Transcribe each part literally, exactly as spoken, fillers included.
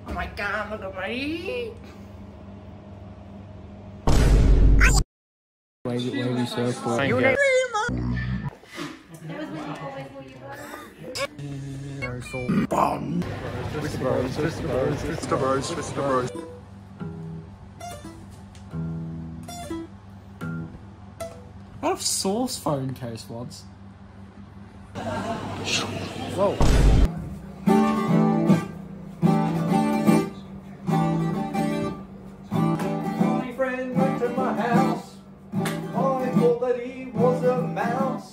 Oh my god, look at me! Wavy, wavy circle. You know. Bum! Twist the bros, twist the bros, twist the bros, twist the bros. What if Sauce phone case once? Whoa. My friend went to my house. I thought that he was a mouse.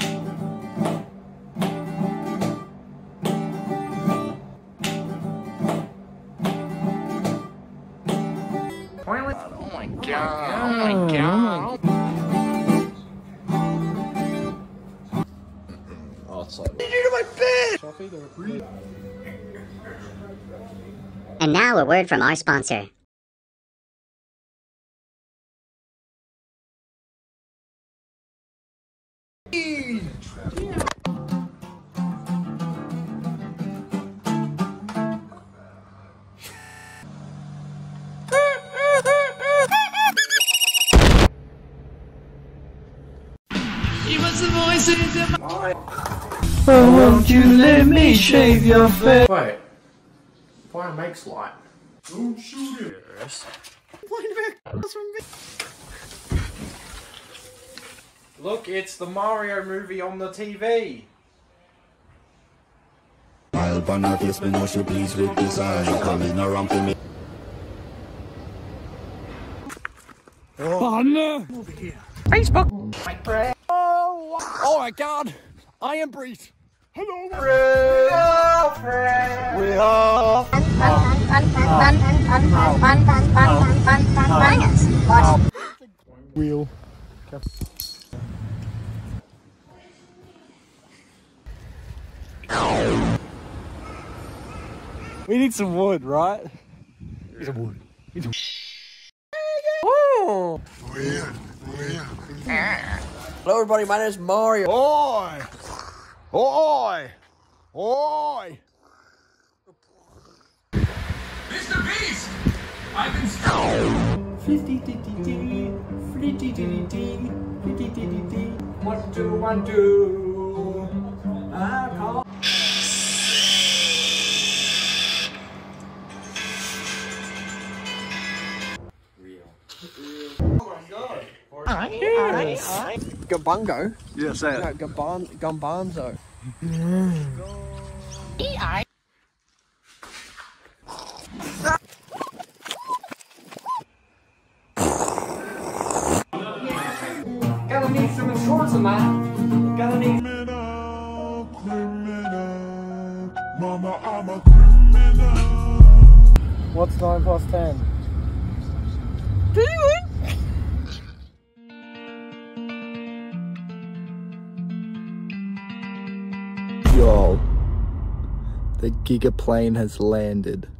Oh my god, oh my god. Oh, it's like... What did you do to my bed? And now a word from our sponsor. Oh, won't you let me shave your face? Wait. Fire makes light. Don't shoot it! Yes. Look, it's the Mario movie on the T V. I'll burn her face, but no she please with design. Coming around to me. Oh no! Over here. Facebook! My friend. Oh, oh my god! I am Breeze! Hello! Real friend. We are... Wheel. We need some wood, right? Need some wood. Need some... Oh! Hello everybody, my name is Mario. Oi! Oi! Oi! Mister Beast! I've been What do I do? I call. Alright, alright, alright. Gabungo? Yeah, say it. No, Gaban Gumbanzo. E I. Gonna need some insurance on that. Gonna need. Criminal, criminal. Mama, I'm a criminal. What's nine plus ten? Yo, the Giga plane has landed.